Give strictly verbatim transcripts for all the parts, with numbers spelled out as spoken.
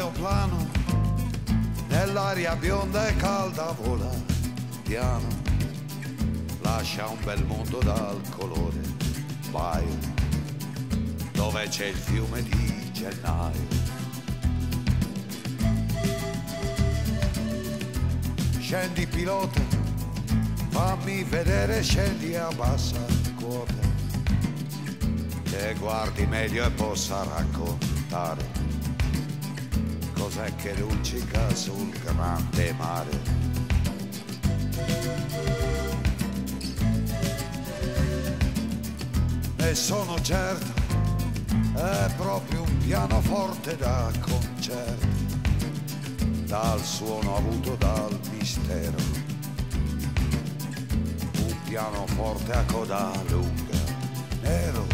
aeroplano nell'aria bionda e calda vola piano, lascia un bel mondo dal colore baio, dove c'è il fiume di gennaio. Scendi pilota, fammi vedere, scendi a bassa quota, che guardi meglio e possa raccontare cos'è che luccica sul grande mare. E sono certo, è proprio un pianoforte da concerto, dal suono avuto dal mistero, un pianoforte a coda lunga, nero.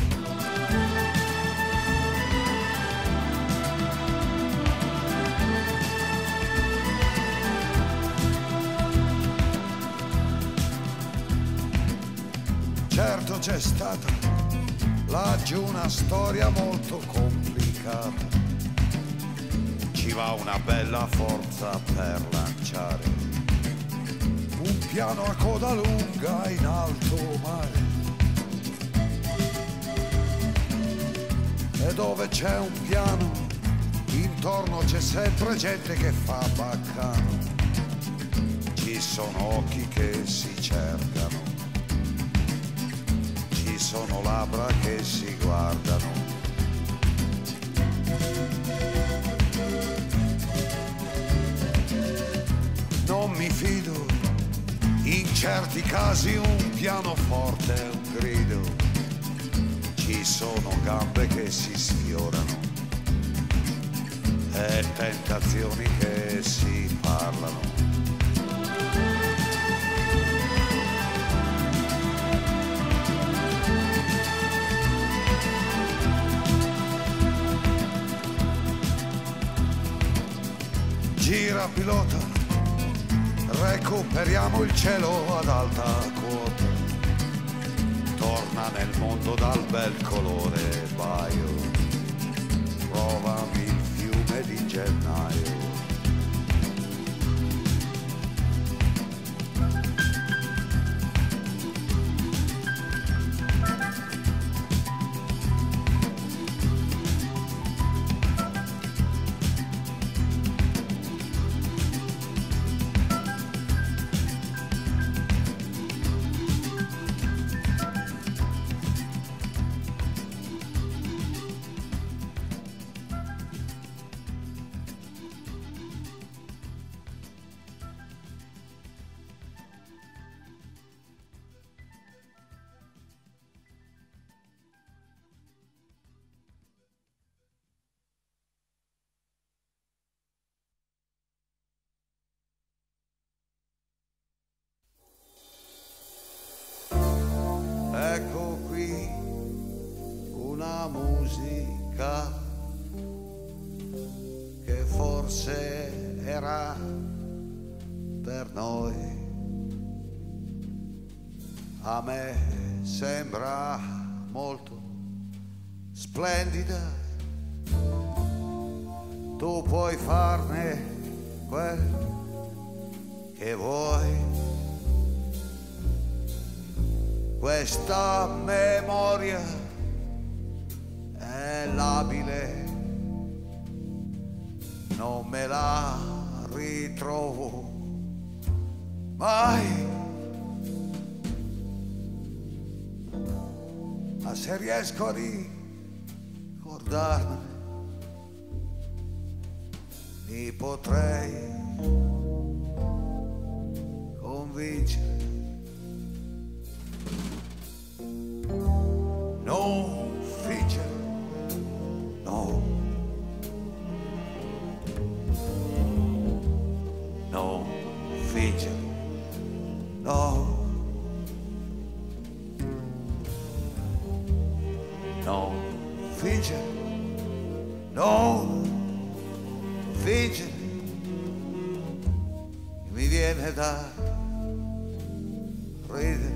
Certo c'è stata laggiù una storia molto complicata, ci va una bella forza per lanciare un piano a coda lunga in alto mare. E dove c'è un piano, intorno c'è sempre gente che fa baccano, ci sono occhi che si cercano, ci sono labbra che si guardano. Non mi fido, in certi casi un pianoforte è un grido, ci sono gambe che si sfiorano e tentazioni che si parlano. Gira pilota, recuperiamo il cielo ad alta quota, torna nel mondo dal bel colore baio, provami il fiume di gennaio. Ecco qui una musica che forse era per noi. A me sembra molto splendida, tu puoi farne quel che vuoi. Questa memoria è labile, non me la ritrovo mai. Ma se riesco a ricordarmene, mi potrei convincere. Non fingere, no, non fingere, no, non fingere, non fingere, mi viene da ridere.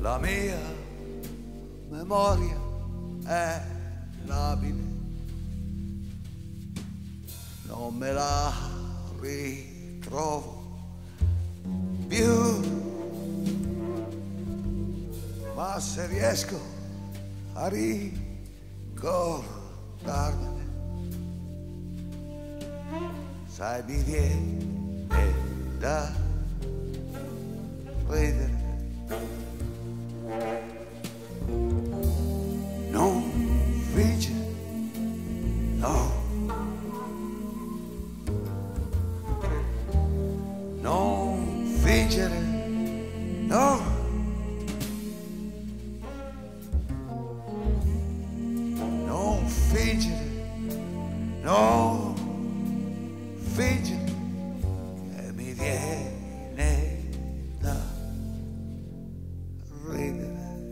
La mia memoria è labile, non me la ritrovo più, ma se riesco a ricordarmene, sai, mi viene da ridere. Non vincere, no, non vincere, no, non vincere, no, vincere, che mi viene da ridere.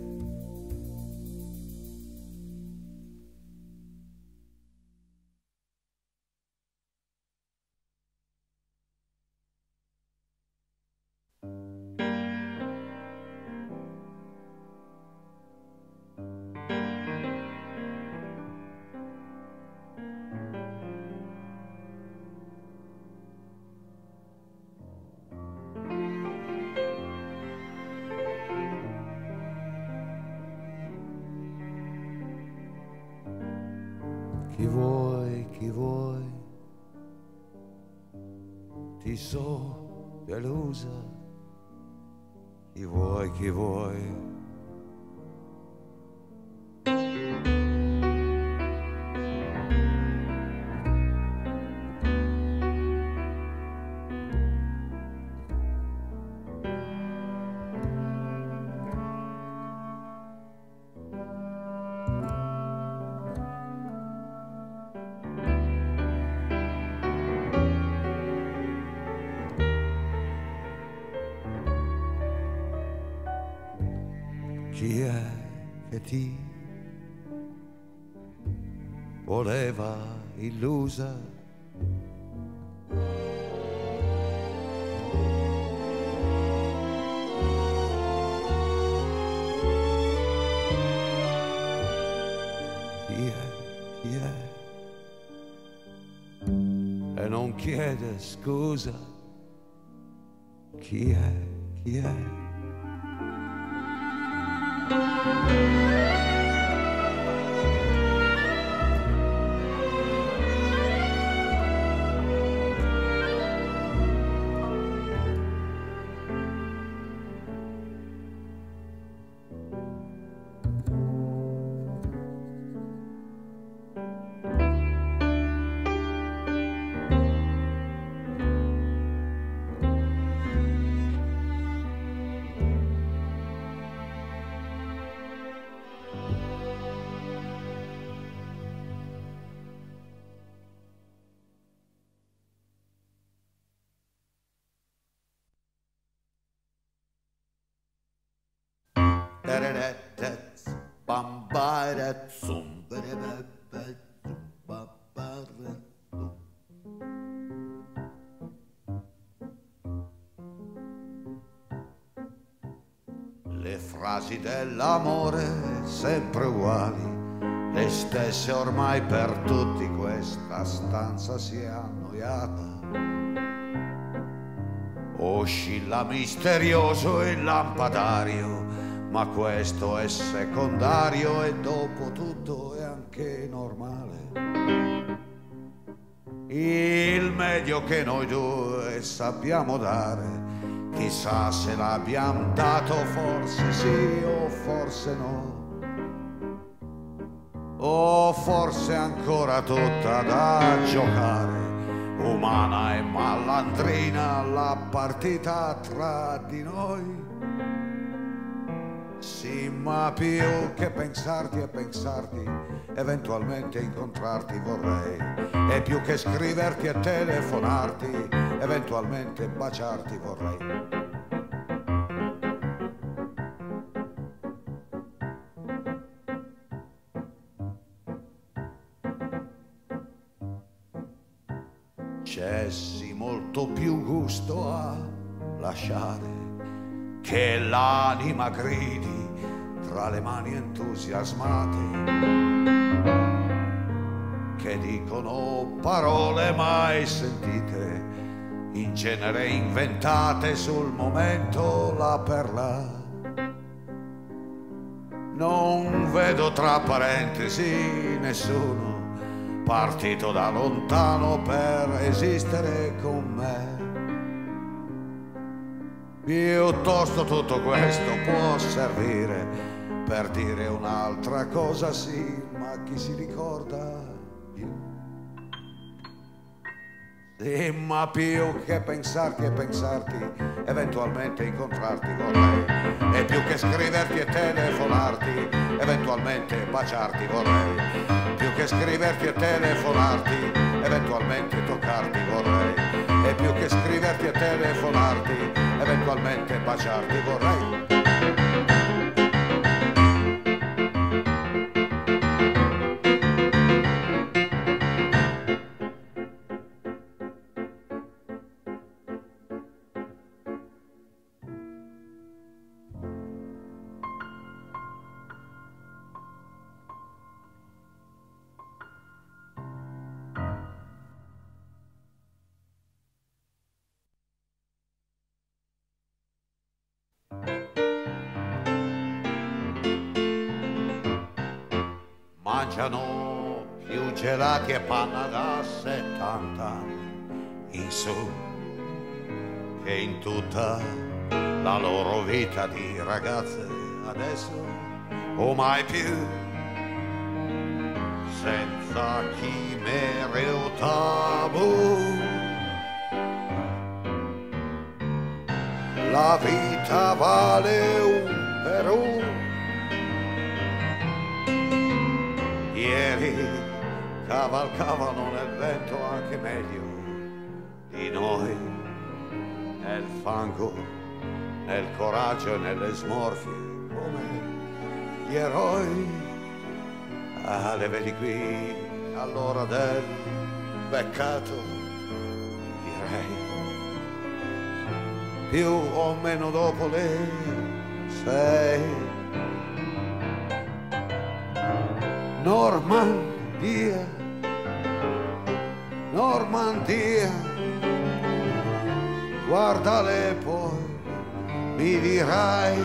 Chi vuoi, chi vuoi, ti so delusa, chi vuoi, chi vuoi. Chi è che ti voleva illusa? Chi è, chi è? E non chiede scusa. Chi è, chi è? Le frasi dell'amore sempre uguali, le stesse ormai per tutti, questa stanza si è annoiata. Oscilla misterioso il lampadario, ma questo è secondario e dopo tutto è anche normale. Il meglio che noi due sappiamo dare, chissà se l'abbiamo dato, forse sì o forse no, o forse ancora tutta da giocare. Umana e malandrina la partita tra di noi. Sì, ma più che pensarti e pensarti, eventualmente incontrarti vorrei, e più che scriverti e telefonarti, eventualmente baciarti vorrei. C'è sì molto più gusto a lasciare che l'anima gridi fra le mani entusiasmate che dicono parole mai sentite, in genere inventate sul momento là per là. Non vedo tra parentesi nessuno partito da lontano per esistere con me. Piuttosto tutto questo può servire per dire un'altra cosa, sì, ma chi si ricorda? Sì, ma più che pensarti e pensarti, eventualmente incontrarti vorrei, e più che scriverti e telefonarti, eventualmente baciarti vorrei, più che scriverti e telefonarti, eventualmente toccarti vorrei, e più che scriverti e telefonarti, eventualmente baciarti vorrei. Mangiano più gelati e panna da settanta anni in su che in tutta la loro vita di ragazze adesso o mai più, senza chimere o tabù. La vita vale un Perù. Ieri cavalcavano nel vento anche meglio di noi, nel fango, nel coraggio e nelle smorfie come gli eroi. Ah, le vedi qui all'ora del peccato, direi, più o meno dopo le sei. Normandia, Normandia, guardale poi, mi dirai,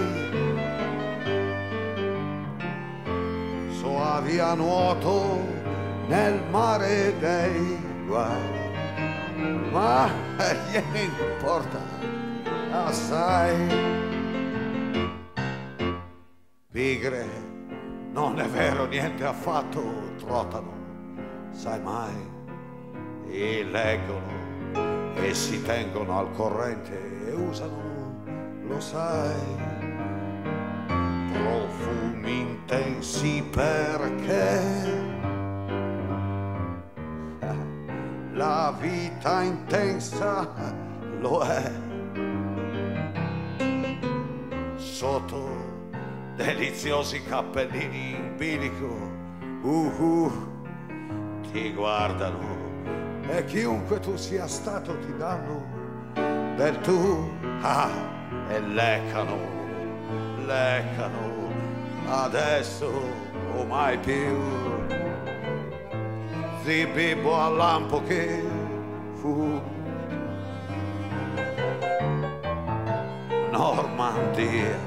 soavi a nuoto nel mare dei guai, ma gliene importa assai. Pigre, non è vero niente affatto, trottano, sai mai, e leggono e si tengono al corrente e usano, lo sai, profumi intensi perché la vita intensa lo è. Sotto deliziosi cappellini in bilico, uh, uh, ti guardano e chiunque tu sia stato ti danno del tu, ah, e leccano, leccano, adesso o mai più. Zibibbo al lampo che fu Normandia,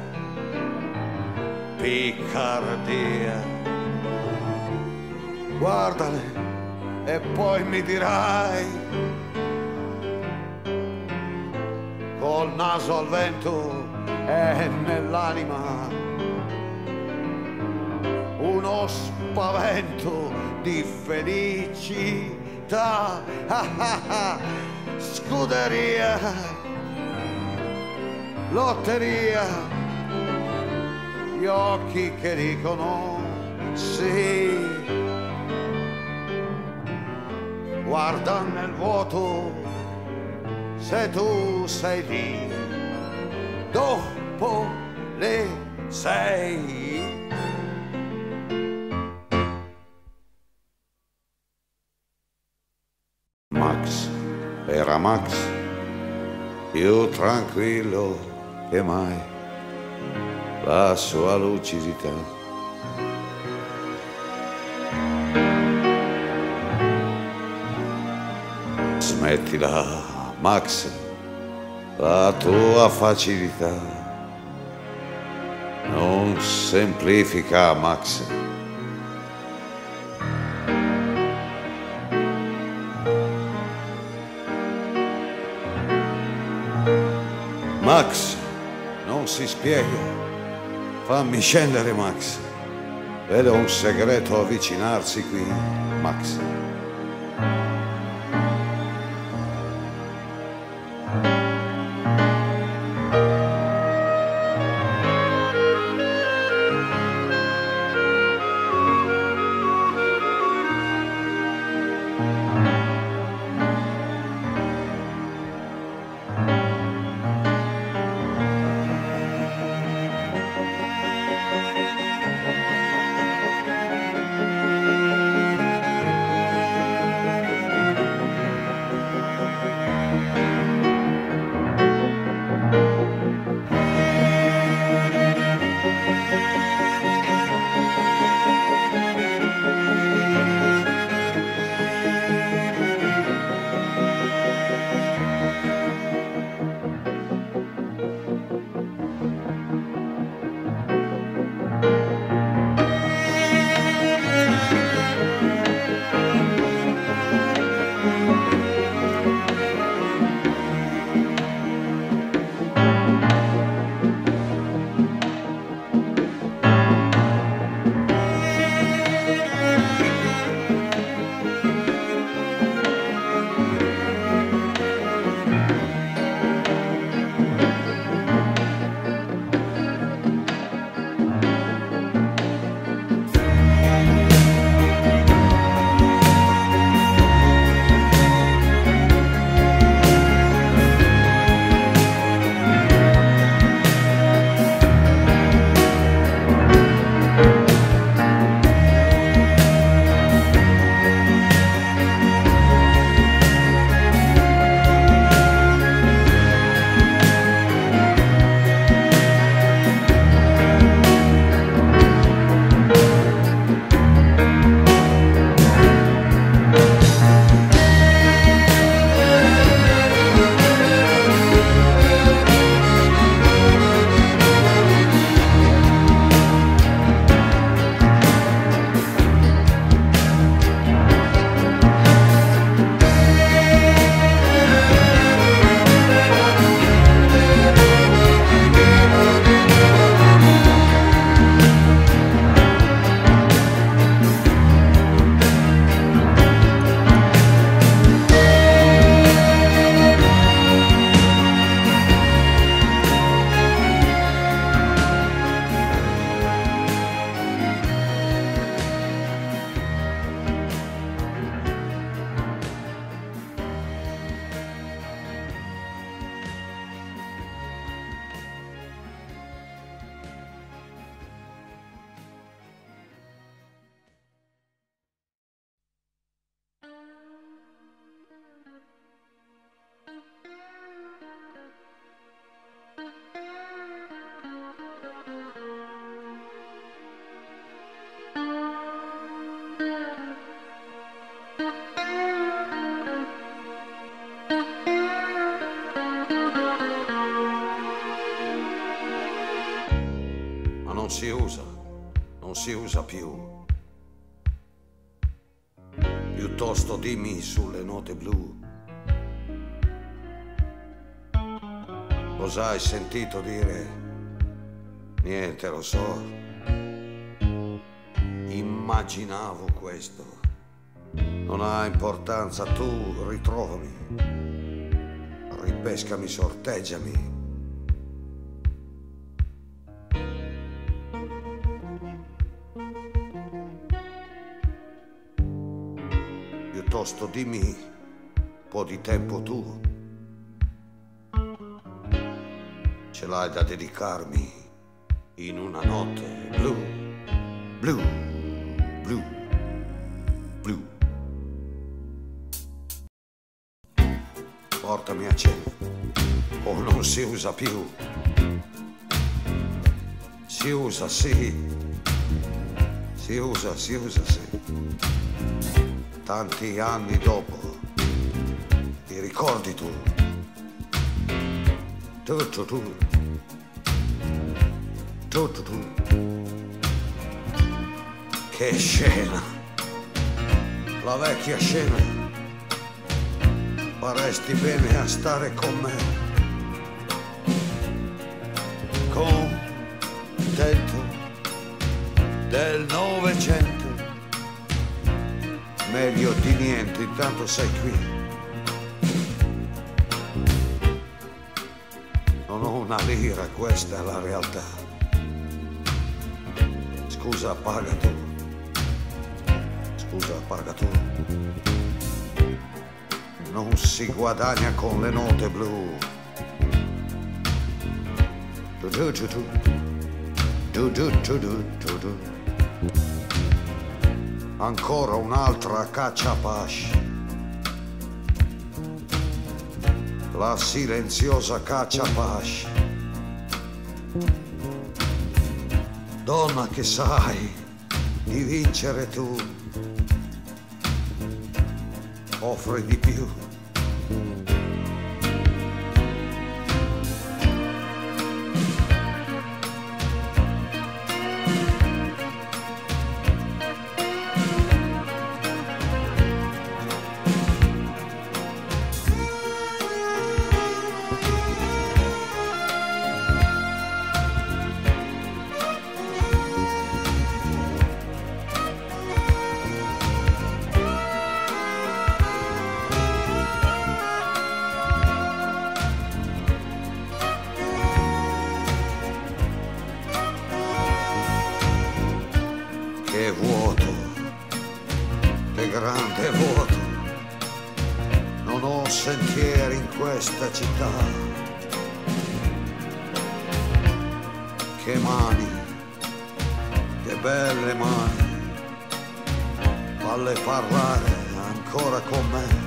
Piccardia, guardale e poi mi dirai, col naso al vento e nell'anima uno spavento di felicità, ah ah ah, scuderia, lotteria, gli occhi che dicono sì, guarda nel vuoto se tu sei lì dopo le sei. Max era Max, più tranquillo che mai. la sua lucidità. Smettila, Max, la tua facilità non semplifica, Max. Max, non si spiega. Fammi scendere, Max. Vedo un segreto avvicinarsi qui, Max. non si usa, non si usa più. Piuttosto dimmi sulle note blu. Cosa hai sentito dire? Niente, lo so. Immaginavo questo. Non ha importanza, tu ritrovami. Ripescami, sorteggiami. Piuttosto dimmi un po' di tempo tu. Ce l'hai da dedicarmi in una notte blu, blu, blu, blu. Portami a cena, o non si usa più. Si usa, sì, si usa, si usa, sì. Tanti anni dopo, ti ricordi tu? Tu, tu, tu, tu, tu, tu. Che scena, la vecchia scena. Faresti bene a stare con me, contento del Novecento, meglio di niente, intanto sei qui. Non ho una lira, questa è la realtà. Scusa, paga tu. Scusa, paga tu. Non si guadagna con le note blu. Du du du du du du du du du du. Ancora un'altra cacciapasci, la silenziosa cacciapasci. Donna che sai di vincere tu, offri di più. Che vuoto, che grande vuoto, non ho sentieri in questa città. Che mani, che belle mani, falle parlare ancora con me.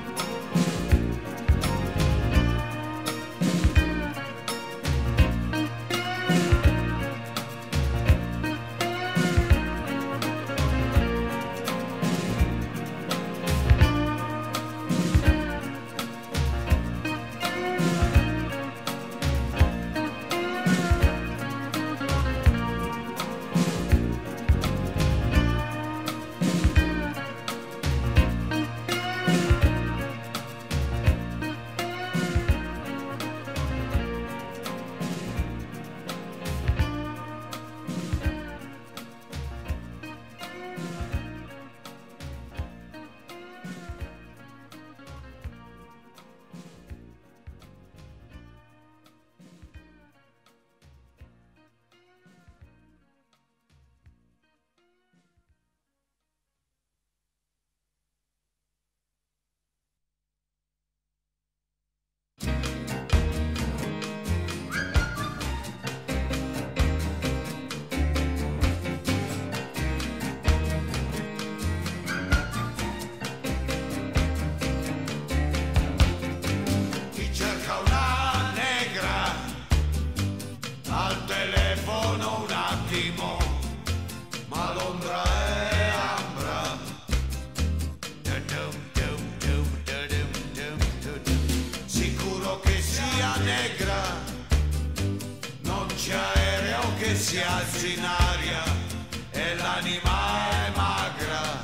Si alzi in aria e l'anima è magra.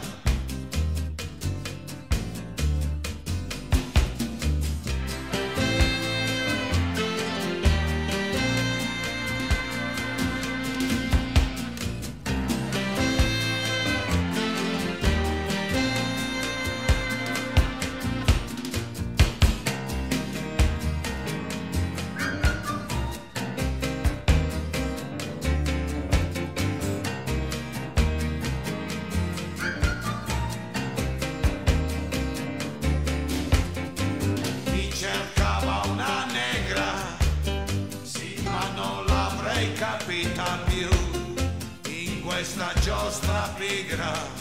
Capita più in questa giostra pigra.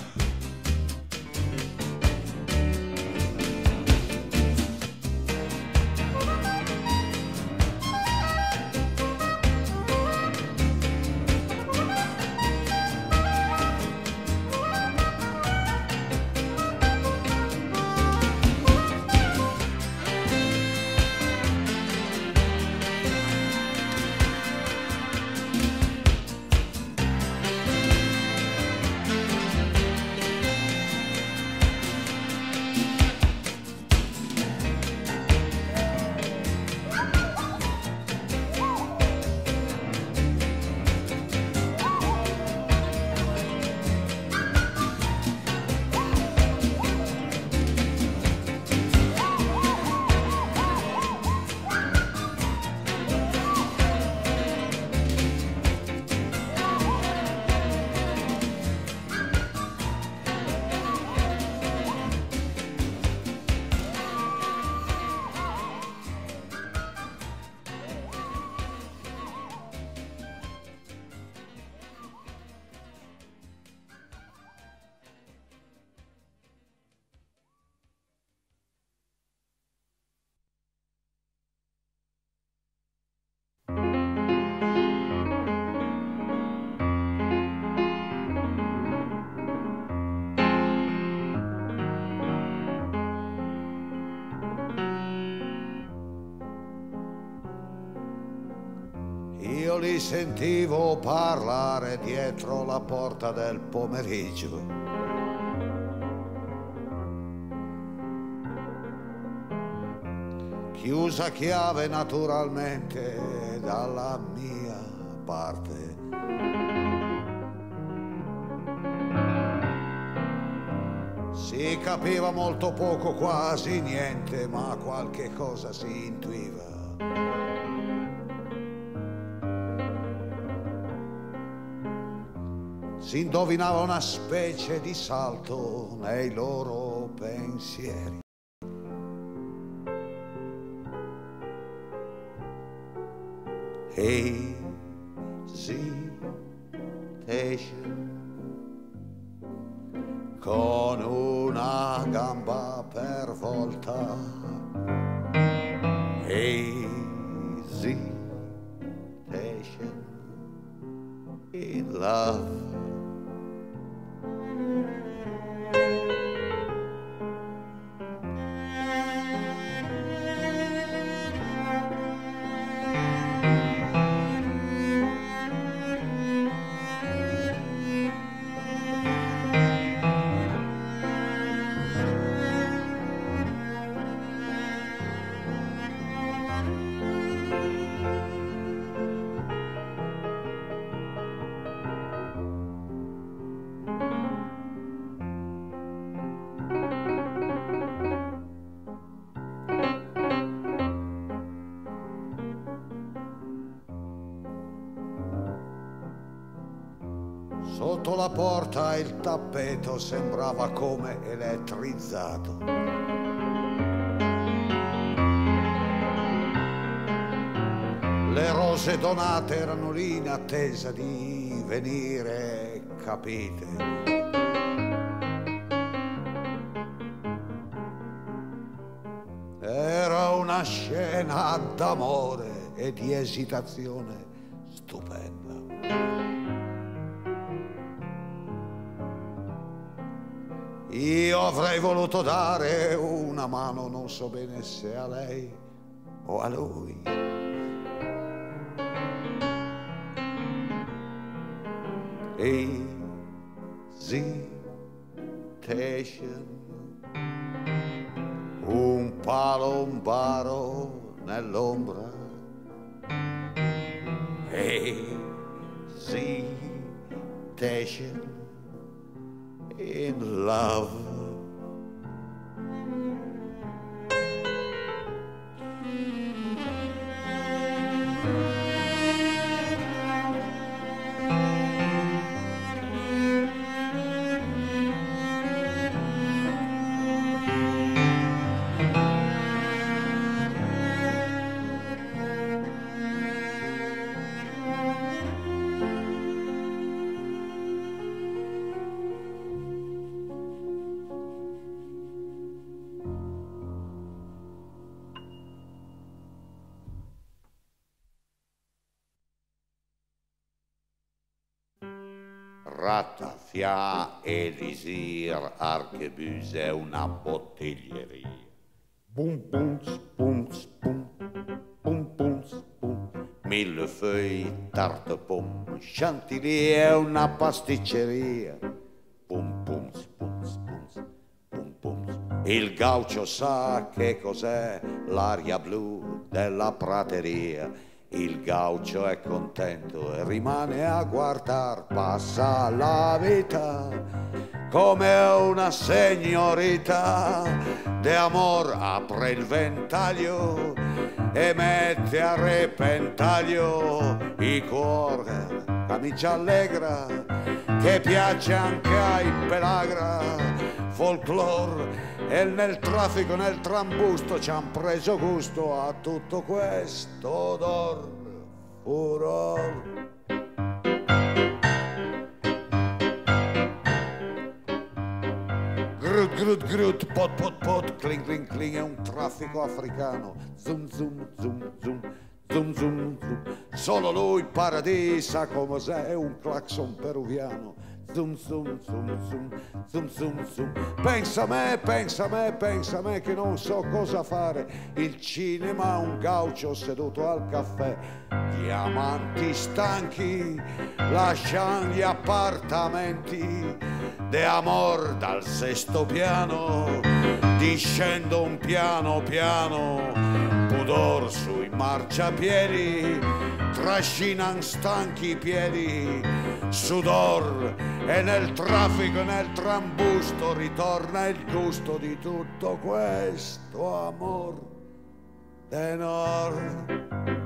li sentivo parlare dietro la porta del pomeriggio. Chiusa a chiave naturalmente dalla mia parte. Si capiva molto poco, quasi niente, ma qualche cosa si intuiva. Si indovinava una specie di salto nei loro pensieri. Hesitation, con una gamba per volta. Hesitation in love. Sotto la porta il tappeto sembrava come elettrizzato. Le rose donate erano lì in attesa di venire capite. Era una scena d'amore e di esitazione stupenda. Io avrei voluto dare una mano, non so bene se a lei o a lui. Hesitation, un palo, un baro nell'ombra. Hesitation in love. Ratafia, Elisir, Archebus è una bottiglieria. Boum, boum, boum, boum, boum, boum, boum. Millefeuille, tarte pomme, chantilly è una pasticceria. Boum, boum, boum, boum, boum, boum. Il gaucho sa che cos'è l'aria blu della prateria. Il gaucho è contento e rimane a guardar, passa la vita come una signorita. De amor apre il ventaglio e mette a repentaglio i cuori, camicia allegra che piace anche ai pelagra. Folklore e nel traffico, nel trambusto ci han preso gusto a tutto questo odor, furor. Grut, grut, grut, pot, pot, pot, cling, cling, cling, è un traffico africano. Zoom, zoom, zoom, zoom, zoom, zoom, zoom. Solo lui, paradisa, come se è un clacson peruviano. Zum zum zum zum zum zum zum. Pensa a me, pensa a me, pensa a me che non so cosa fare. Il cinema, un gaucho seduto al caffè. Gli amanti stanchi lasciano gli appartamenti. De amor dal sesto piano discendo un piano piano. Pudor sui marciapiedi trascinan stanchi i piedi. Sudor e nel traffico e nel trambusto ritorna il gusto di tutto questo amor tenor.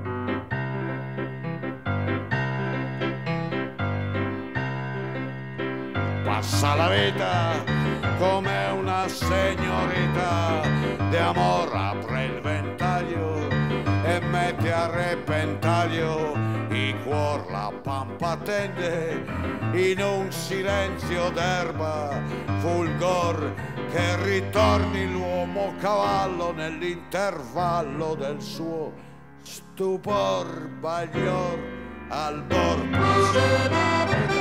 Passa la vita come una signorita, de amor apre il ventaglio e mette a repentaglio i cuor, la pampa tende in un silenzio d'erba, fulgor che ritorni l'uomo cavallo nell'intervallo del suo stupor, baglior al bordo.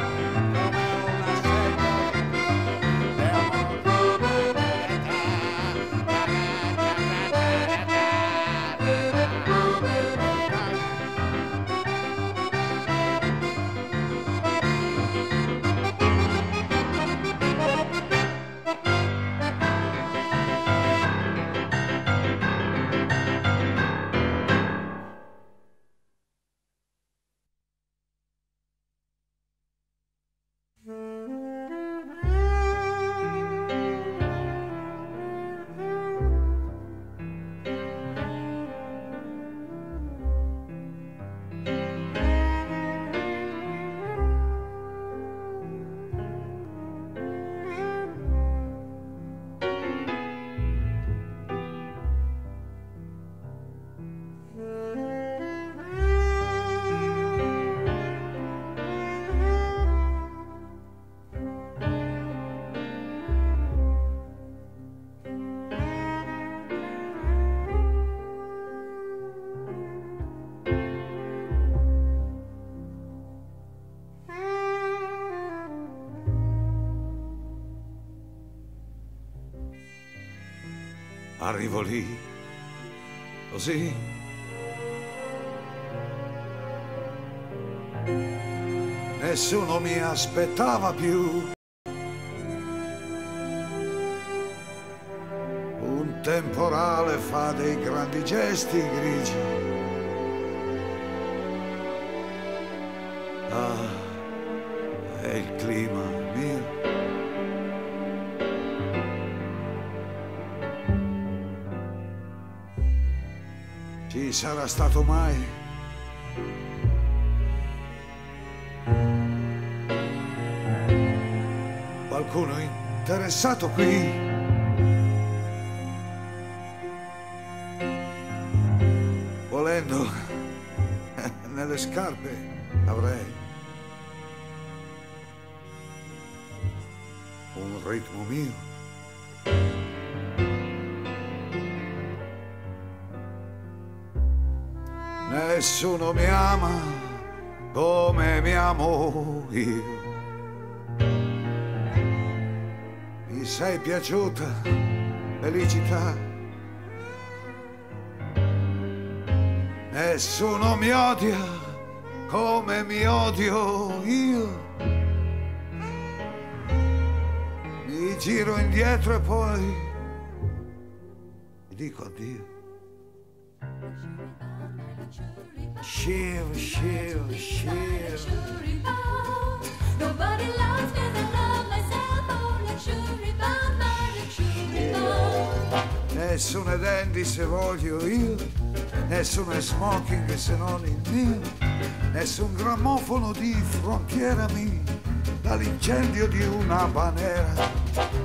Arrivo lì, così. Nessuno mi aspettava più. Un temporale fa dei grandi gesti grigi. Ah, è il clima mio. Ci sarà stato mai qualcuno interessato qui? Volendo, nelle scarpe avrei un ritmo mio. Nessuno mi ama come mi amo io. Mi sei piaciuta, felicità. Nessuno mi odia come mi odio io. Mi giro indietro e poi mi dico addio. Shiv, shiv, shiv. Nobody loves me as I love myself. Oh, luxury bomb, my luxury bomb. Nessuno è dandy se voglio io, nessuno è smoking se non il mio, nessun grammofono di frontiera mia dall'incendio di una banera.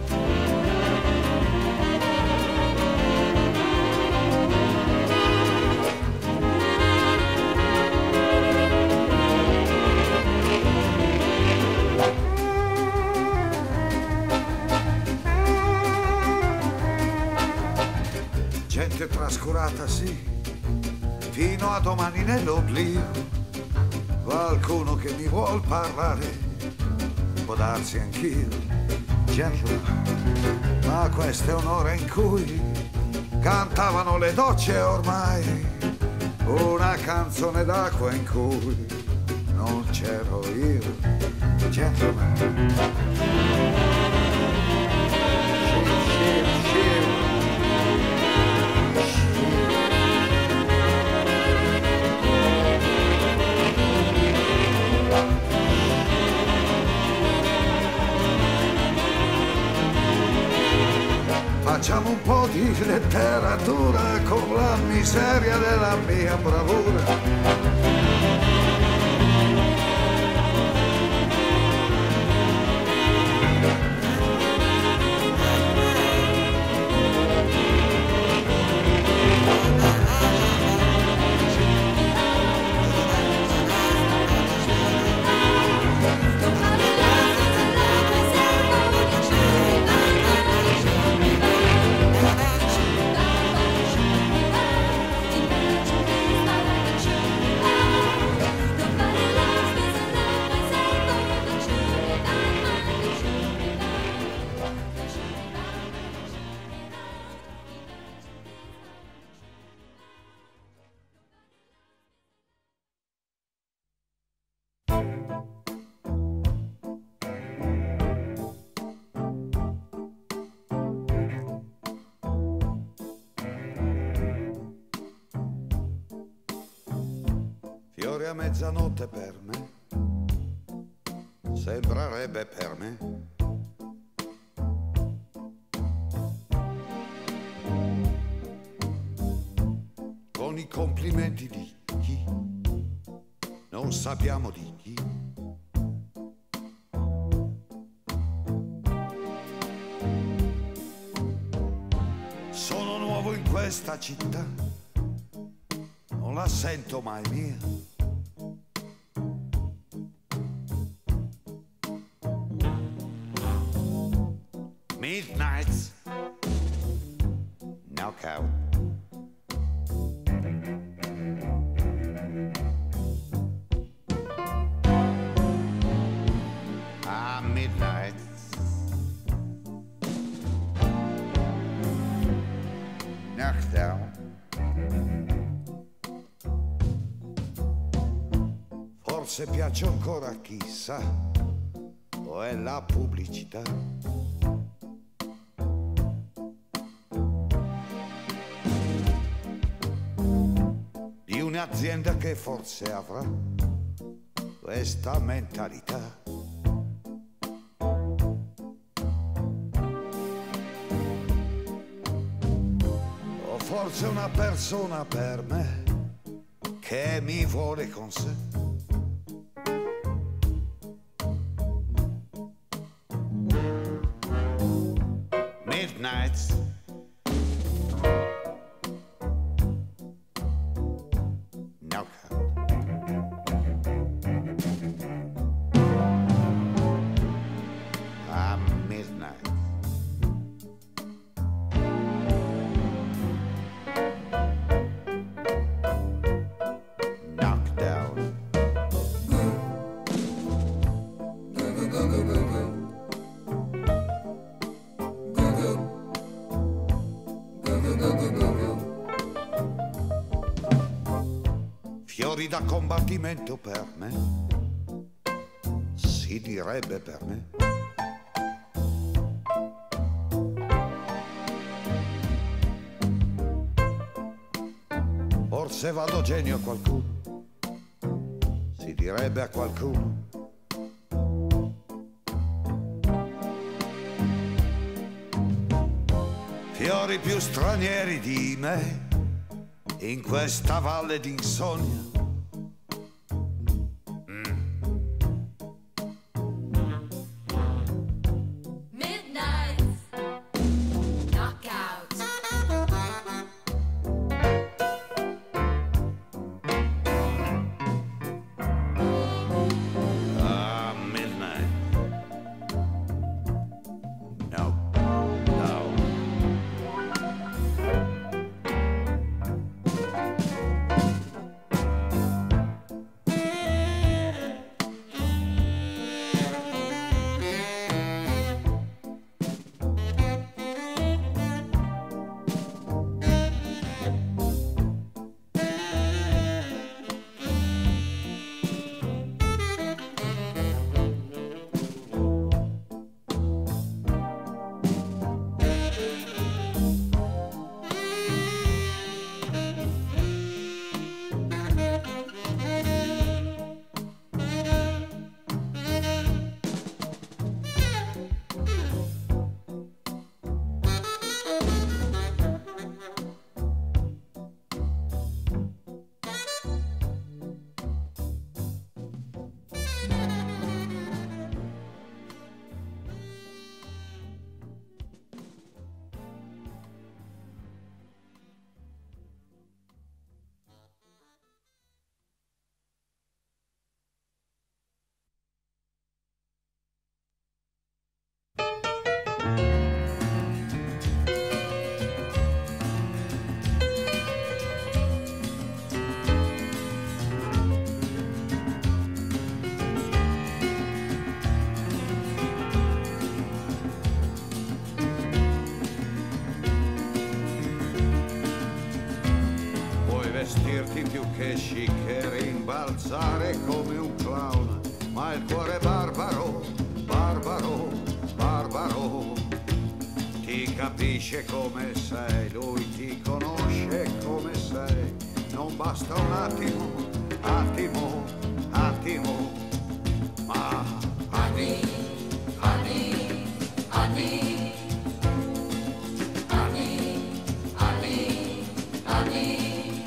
Gente trascurata, sì, fino a domani nell'oblio. Qualcuno che mi vuol parlare può darsi anch'io, gentleman, ma questa è un'ora in cui cantavano le docce ormai, una canzone d'acqua in cui non c'ero io, gentleman. Ship, ship, ship. Facciamo un po' di letteratura con la miseria della mia bravura. Fiori a mezzanotte per me, sembrerebbe per me. Con i complimenti di chi non sappiamo di chi. Sono nuovo in questa città, non la sento mai mia. Midnights, knockout. Ah, midnight. Knockdown. Forse piace ancora, chissà, o è la pubblicità. Di un'azienda che forse avrà questa mentalità. O forse una persona per me che mi vuole con sé. Midnights. Knockout. Ah, midnight. Knockdown. Fiori da combattimento per me, si direbbe per me. Forse vado genio a qualcuno, si direbbe a qualcuno. Fiori più stranieri di me in questa valle d'insonnia. riesci che rimbalzare come un clown, ma il cuore barbaro, barbaro, barbaro, ti capisce come sei, lui ti conosce come sei, non basta un attimo, attimo, attimo, ma honey, honey, honey, honey, honey, honey.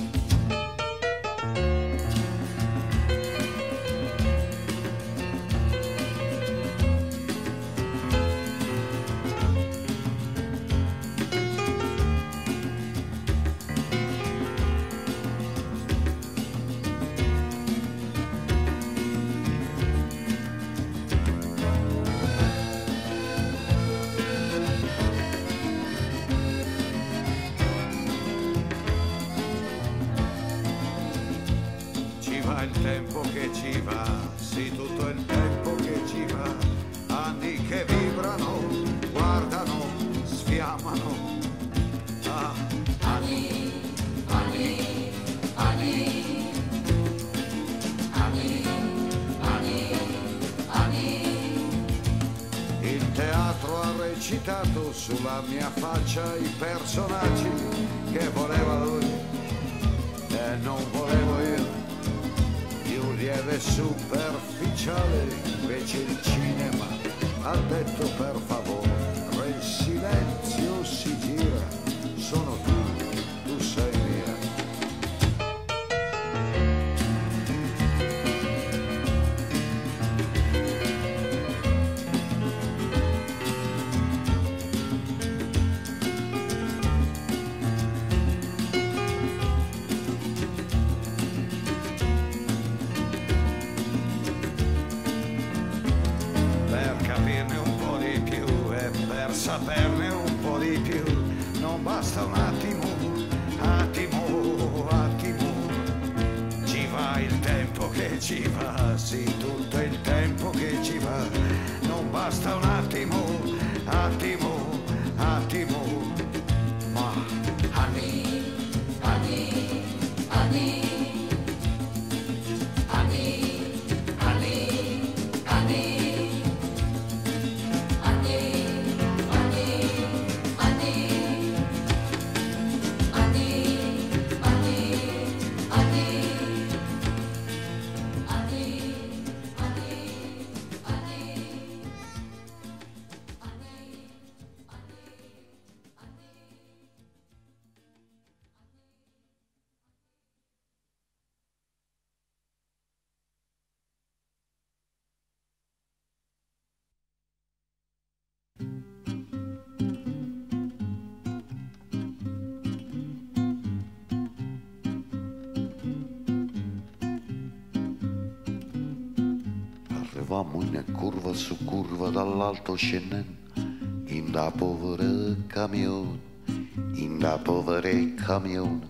Il tempo che ci va, sì, tutto il tempo che ci va, anni che vibrano, guardano, sfiammano. Ah, anni, anni, anni, anni, anni, anni. Il teatro ha recitato sulla mia faccia i personaggi che voleva lui e non volevo io. Lieve superficiale, invece il cinema ha detto per favore, il silenzio si gira, sono tu, tu sei mia. Saperne un po' di più, non basta un attimo, attimo, attimo, ci va il tempo che ci va, sì, tutto il tempo che ci va, non basta un attimo, attimo, attimo, ma honey, honey, honey, honey, honey, honey. Arrivammo in curva su curva dall'alto scendendo, in da povera camion, in da povera camion.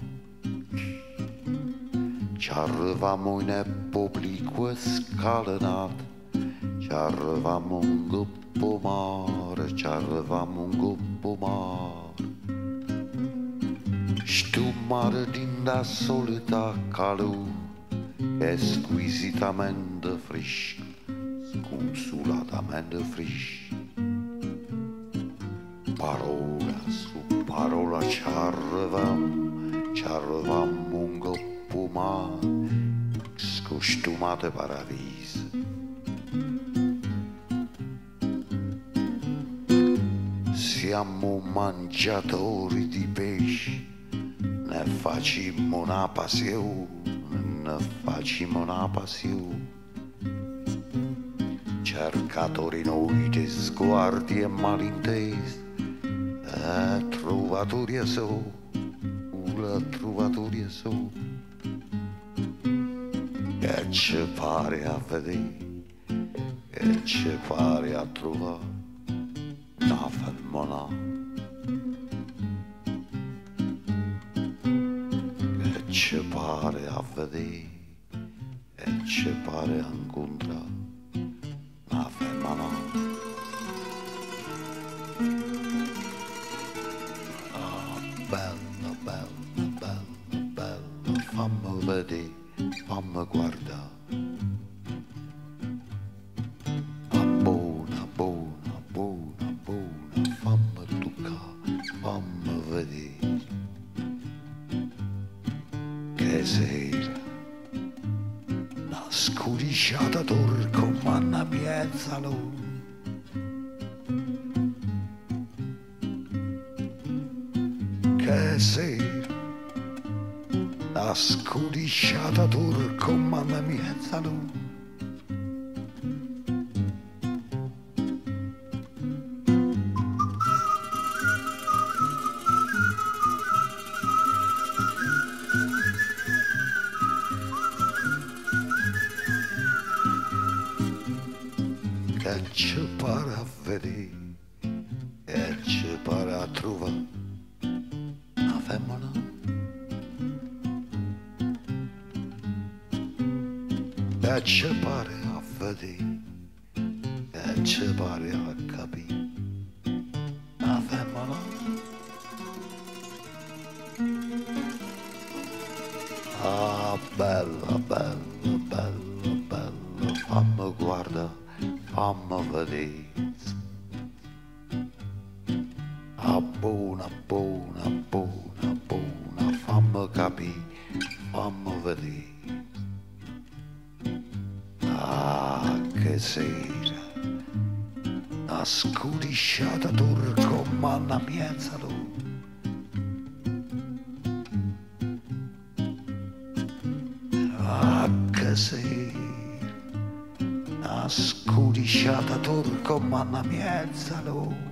Ci arrivammo in oblique scalinate, ci arrivammo un gruppo mare, ci arrivammo un gruppo mare. Stu mare din da solita calore, è squisitamente fresco, sconsolatamente fresco. Parola su parola ci arrivammo, ci arrivammo un gruppo mare, scostumate paradisi. Siamo mangiatori di pesce, ne facciamo una passione, ne facciamo una passione. Cercatori noi di sguardi e malintesi, e trovatori e so, la trovatori e so. Che ci pare a vedere, che ci pare a trovare, una fermona. Che ci pare a vedere, che ci pare a incontrare, una fermona. Ah, bella, bella, bella, bella, fammi vedere scudisciata turco, manna miezzalo. Che sei la scudisciata turco, manna miezzalo. Che ci pare a vedere, che ci pare a trovare una femmina. Che ci pare a vedere, che ci pare a capire una femmina. Ah, bella, bella, bella, bella, fammi guardare. Fammi vedere, a buona, buona, buona, buona, fammi capire, fammi vedere. Ah, che sera, una scudisciata turco, manna miezzalo. Ah, che sera. Una scudisciata turco, manna miezzalo.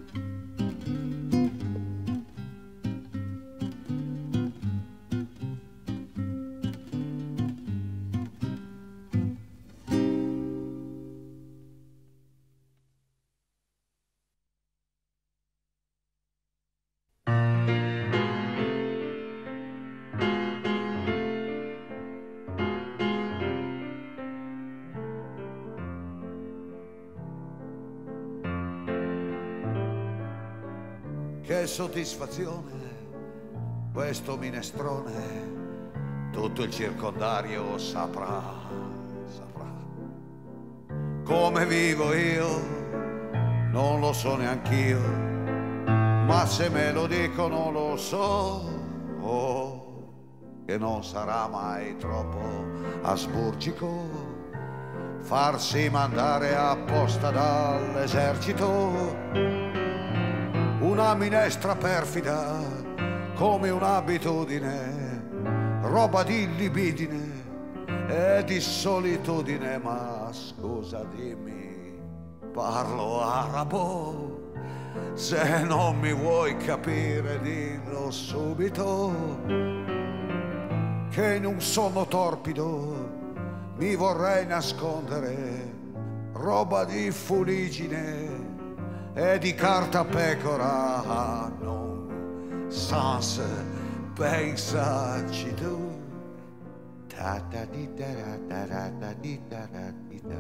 Che soddisfazione, questo minestrone, tutto il circondario saprà, saprà. Come vivo io, non lo so neanch'io, ma se me lo dicono lo so, oh, che non sarà mai troppo asburgico farsi mandare apposta dall'esercito una minestra perfida come un'abitudine, roba di libidine e di solitudine. Ma scusa, dimmi, parlo arabo? Se non mi vuoi capire, dillo subito, che in un sonno torpido mi vorrei nascondere, roba di fuligine e di carta pecora. Non sans pensaci tu. Ta ta di ta ra ta ra ta di ta ra di ta.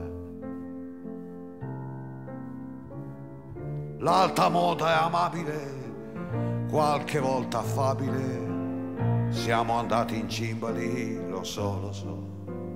L'alta moda è amabile, qualche volta affabile, siamo andati in cimbali, lo so, lo so.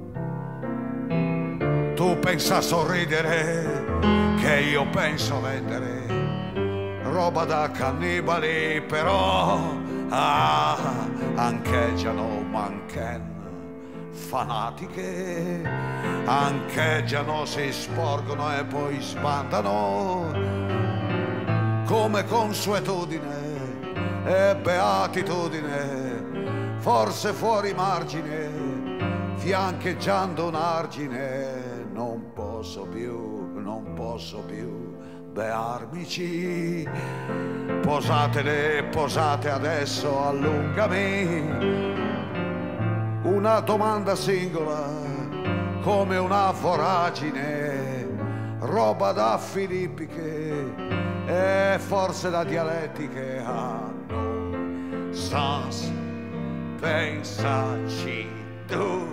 Tu pensa a sorridere, che io penso vendere roba da cannibali, però ah, ancheggiano manchen fanatiche, ancheggiano, si sporgono e poi sbandano come consuetudine e beatitudine, forse fuori margine, fiancheggiando un argine. Non posso più, non posso più bearmici. Posatele, posate adesso, allungami. Una domanda singola, come una voragine, roba da filippiche e forse da dialettiche. Ah, no, sans pensaci tu.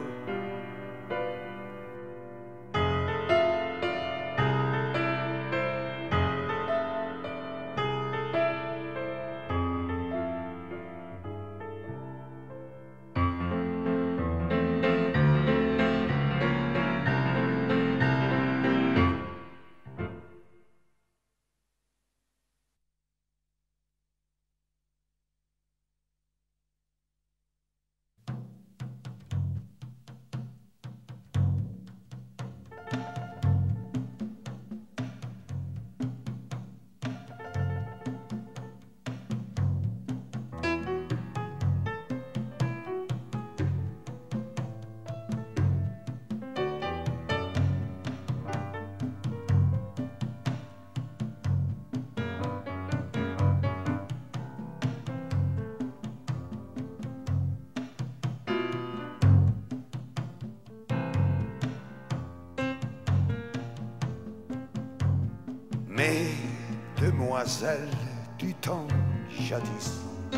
Mesdemoiselles du temps jadis,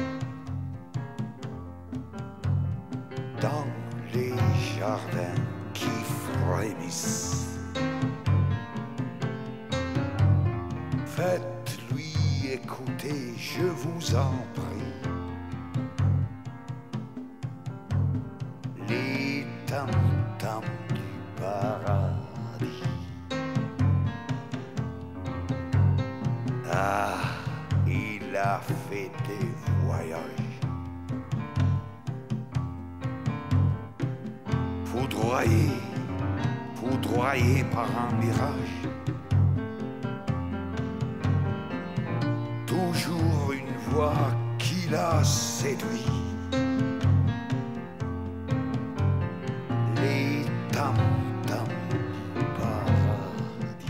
dans les jardins qui frémissent, faites-lui écouter, je vous en prie, les tam-tams du paradis. Ah, il a fait des voyages foudroyé, foudroyé par un mirage. Toujours une voix qui l'a séduit. Les tam-tams du paradis.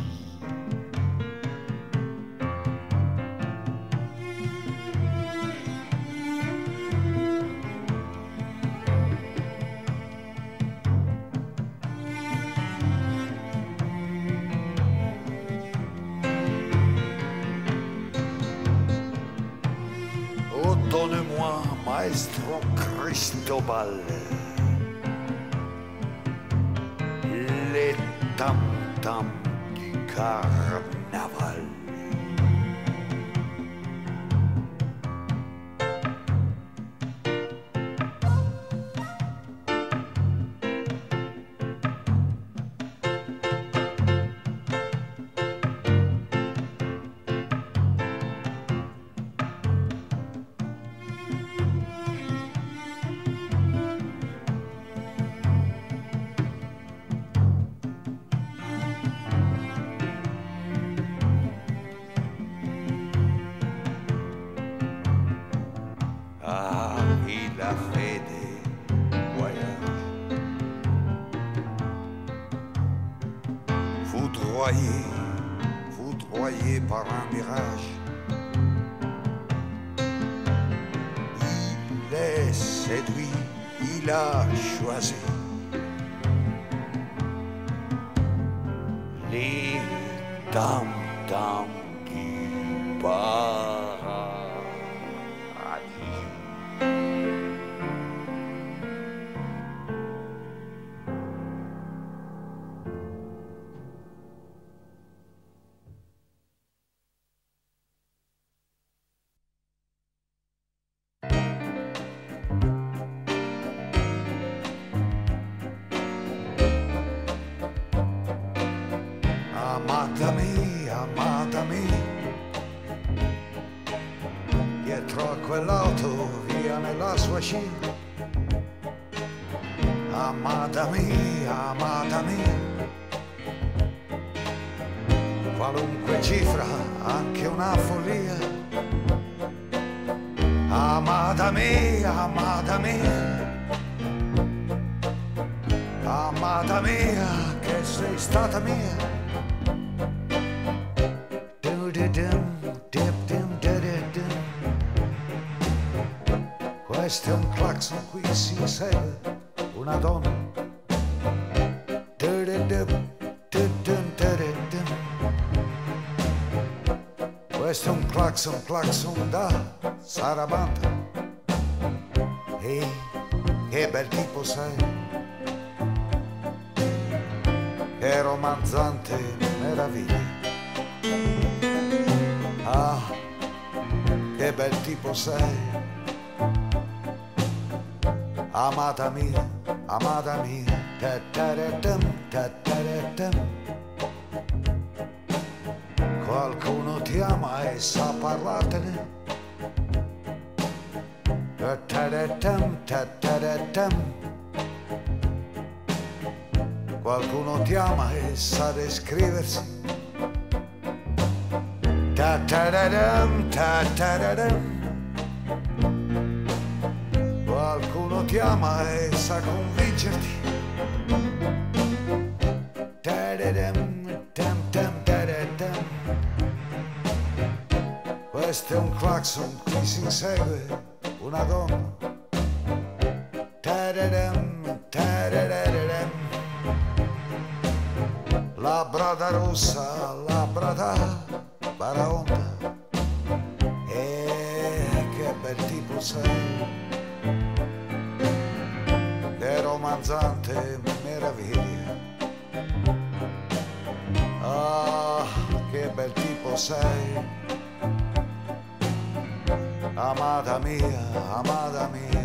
Oh, donne-moi, maestro Cristobal, les tam-tams du carnaval. Ah, il a fait des voyages foudroyé, foudroyé par un mirage. Il est séduit, il a choisi les tam-tams du paradis. Amata mia, amata mia, dietro a quell'auto via nella sua scia. Amata mia, amata mia, qualunque cifra, anche una follia. Amata mia, amata mia, amata mia, che sei stata mia. Questo è un clacson, qui si segue una donna. Questo è un clacson, clacson da Sarabanda. Ehi, che bel tipo sei, che romanzante meraviglia. Ah, che bel tipo sei, amata mia, amata mia, ta-ta-ra-tam, ta-ta-ra-tam. Qualcuno ti ama e sa parlartene. Ta-ta-ra-tam, ta-ta-ra-tam. Qualcuno ti ama e sa descriversi. Ta-ta-ra-tam, ta-ta-ra-tam. Qualcuno ti ama e sa convincerti. Ta-da-dam, tam, tam, ta-da-dam. Questo è un clacson, qui si insegue una donna. Ta-da-dam, ta-da-da-da-dam. La brada rossa, la brada Baraonda, e che bel tipo sei, che romanzante meraviglia. Ah, che bel tipo sei, amata mia, amata mia.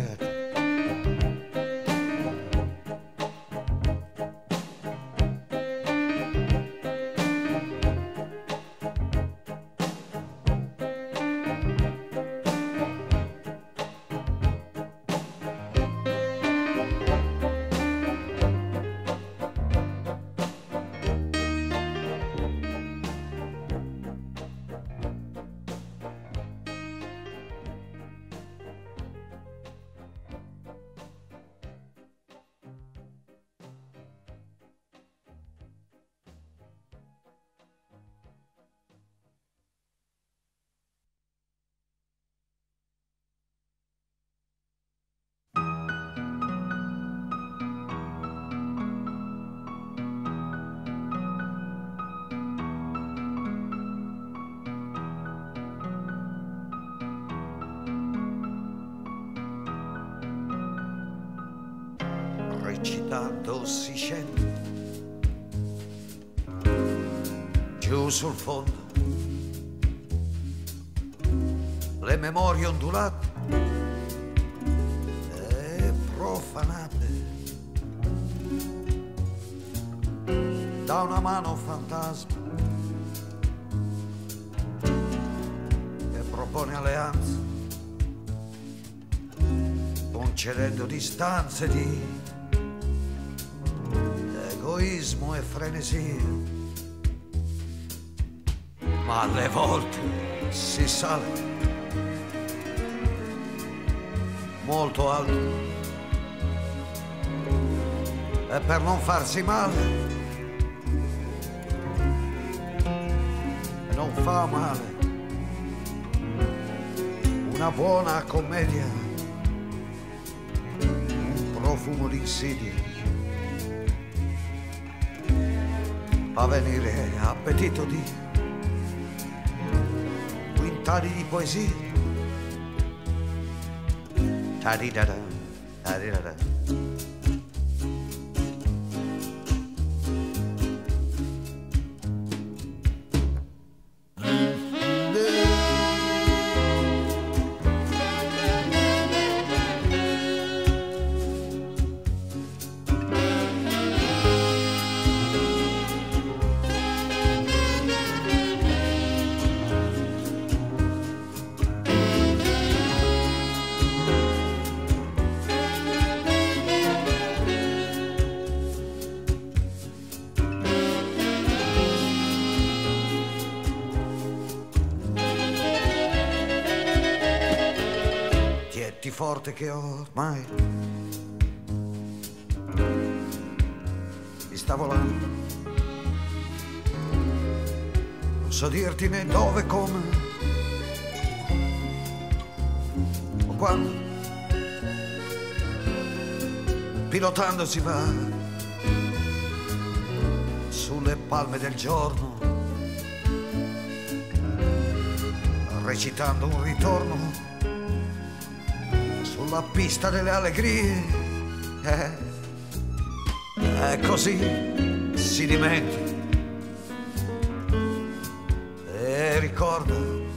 Recitando si scende giù sul fondo, le memorie ondulate e profanate da una mano fantasma che propone alleanze, concedendo distanze di egoismo e frenesia, ma alle volte si sale molto alto e per non farsi male, non fa male una buona commedia, un profumo di insidia, a venire appetito di quintali di poesia. Ta-di-da-da, ta-di-da-da. Forte che ormai mi sta volando, non so dirti né dove, come o quando, pilotando si va sulle palme del giorno, recitando un ritorno sulla pista delle allegrie, eh, e così si dimentica e ricorda,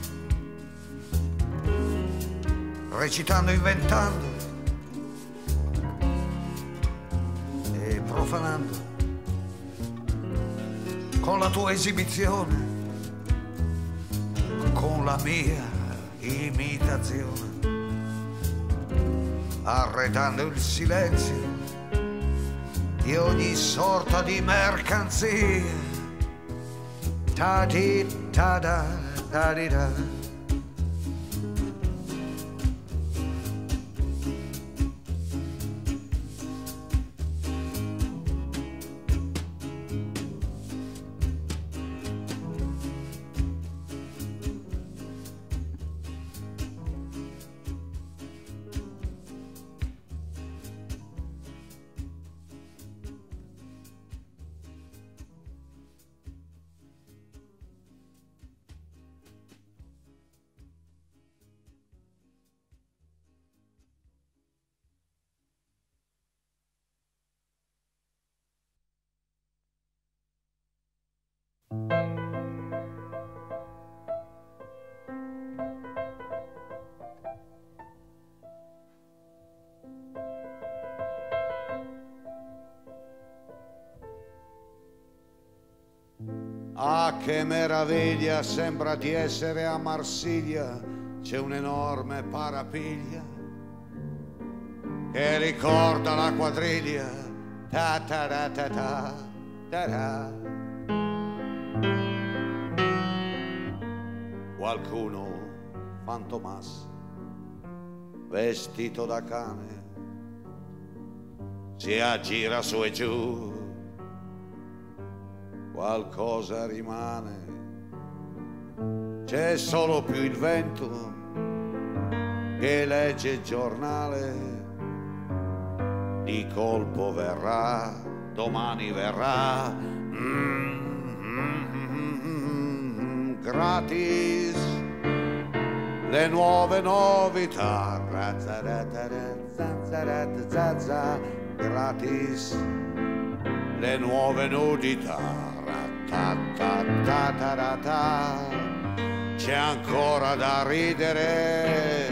recitando, inventando e profanando con la tua esibizione, con la mia imitazione, arredando il silenzio di ogni sorta di mercanzia. Ta-di-ta-da, ta-di-da. Ah, che meraviglia, sembra di essere a Marsiglia, c'è un'enorme parapiglia che ricorda la quadriglia. Ta ta ta ta ta ta ta. Qualcuno, fantomas, vestito da cane, si aggira su e giù. Qualcosa rimane, c'è solo più il vento che legge il giornale. Di colpo verrà, domani verrà, mm, mm, mm, mm, gratis le nuove novità, gratis le nuove nudità. C'è ancora da ridere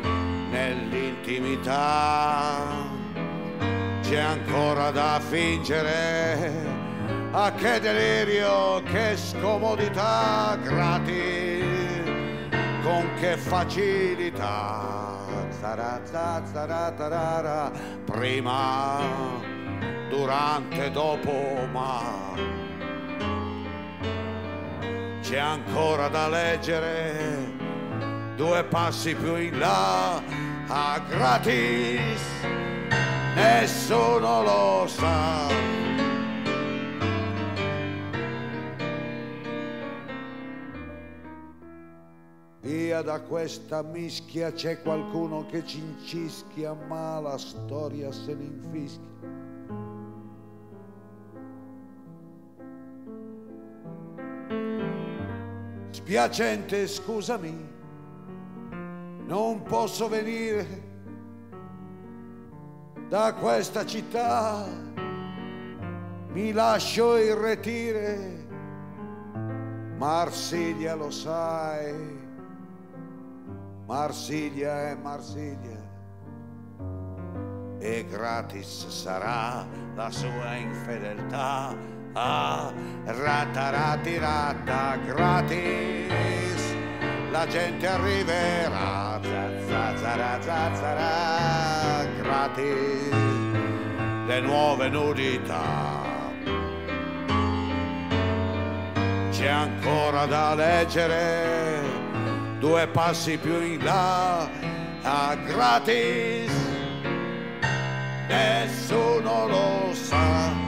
nell'intimità, c'è ancora da fingere. A che delirio, che scomodità, gratis, con che facilità. Prima, durante, dopo, ma c'è ancora da leggere due passi più in là. A gratis, nessuno lo sa. Via da questa mischia, c'è qualcuno che ci incischia, ma la storia se ne infischia. Spiacente, scusami, non posso venire da questa città, mi lascio irretire. Marsiglia, lo sai, Marsiglia è Marsiglia, e gratis sarà la sua infedeltà. Ah, ratarati ratta, gratis la gente arriverà. Zazzara, zazzara, gratis le nuove nudità. C'è ancora da leggere due passi più in là. A gratis, nessuno lo sa.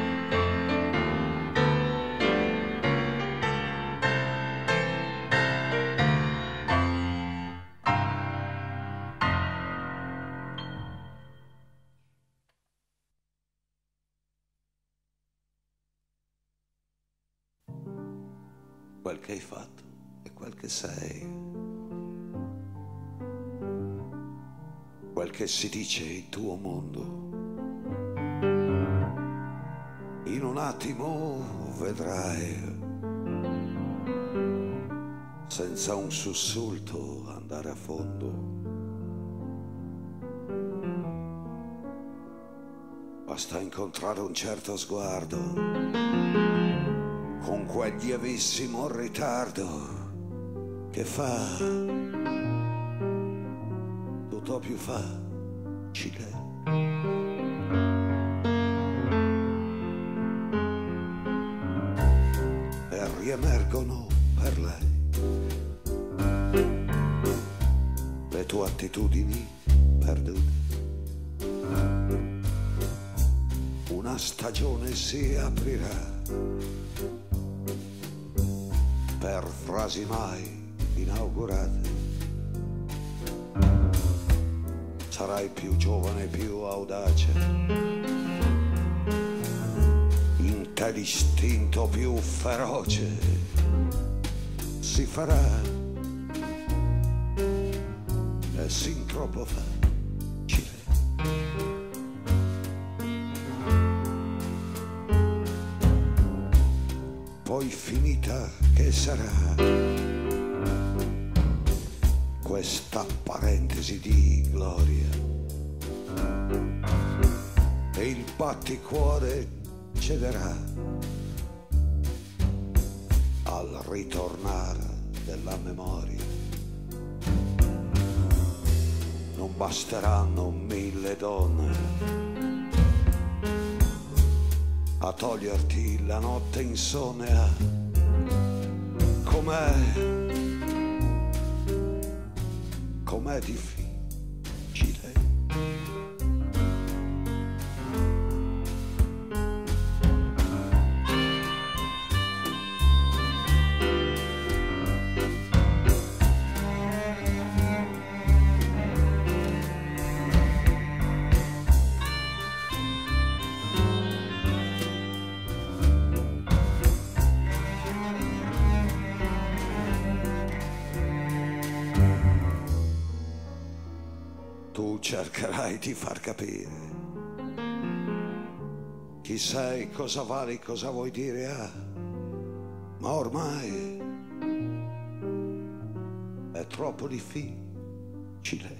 Quel che hai fatto e quel che sei, quel che si dice il tuo mondo, in un attimo vedrai, senza un sussulto andare a fondo. Basta incontrare un certo sguardo con quel lievissimo ritardo che fa tutto più facile. E riemergono per lei le tue attitudini perdute. Una stagione si aprirà per frasi mai inaugurate. Sarai più giovane, più audace, in te l'istinto più feroce si farà e sin troppo facile. Poi finita che sarà questa parentesi di gloria e il batticuore cederà al ritornare della memoria. Non basteranno mille donne a toglierti la notte insonnia. Com'è, com'è difficile. Tu cercherai di far capire chi sei, cosa vali, cosa vuoi dire, ah, ma ormai è troppo difficile.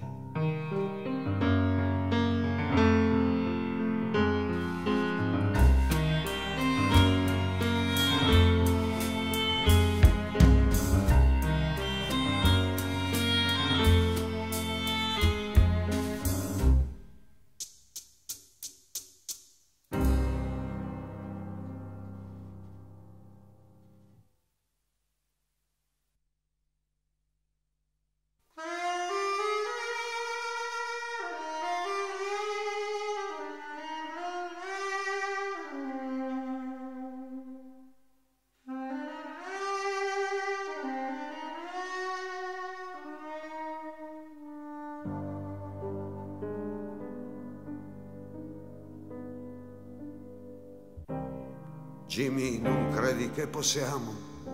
Jimmy, non credi che possiamo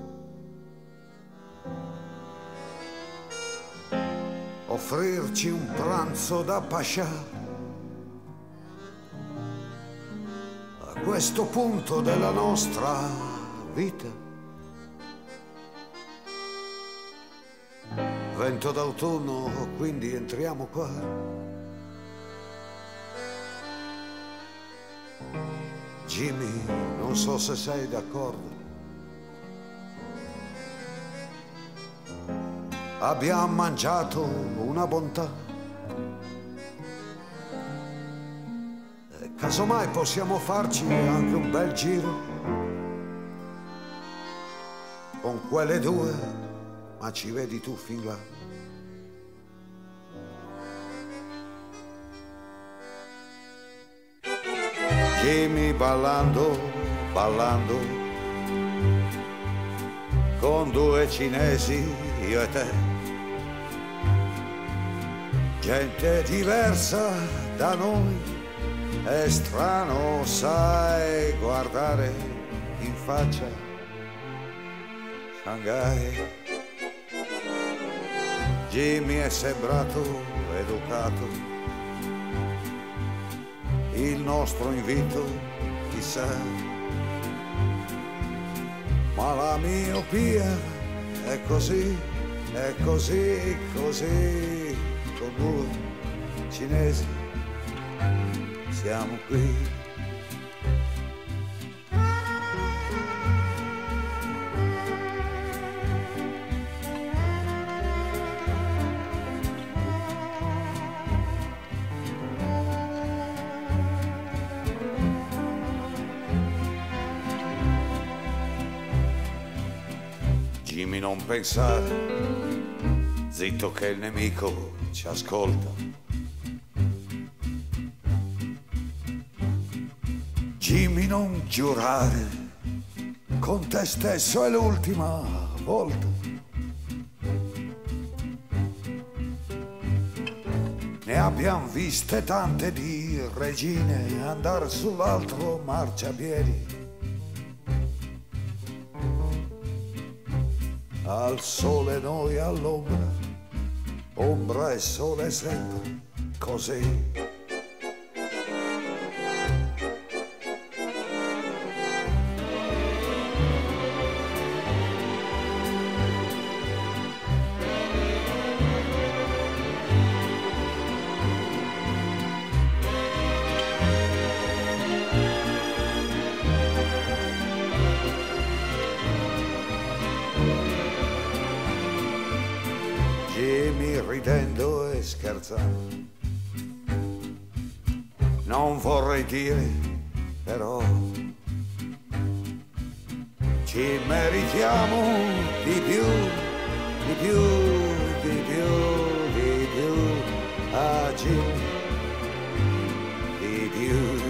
offrirci un pranzo da pascià a questo punto della nostra vita? Vento d'autunno, quindi entriamo qua. Jimmy, non so se sei d'accordo. Abbiamo mangiato una bontà. E casomai possiamo farci anche un bel giro con quelle due, ma ci vedi tu fin là. Jimmy ballando, ballando, con due cinesi, io e te. Gente diversa da noi, è strano, sai, guardare in faccia Shanghai. Jimmy è sembrato educato. Il nostro invito, chissà, ma la miopia è così, è così, così, con due cinesi siamo qui. Jimmy, non pensare, zitto che il nemico ci ascolta. Jimmy, non giurare, con te stesso è l'ultima volta. Ne abbiamo viste tante di regine andare sull'altro marciapiedi. Al sole noi all'ombra, ombra e sole sempre, così. ridendo e scherzando. Non vorrei dire, però, ci meritiamo di più, di più, di più, di più, ah, ci, di più.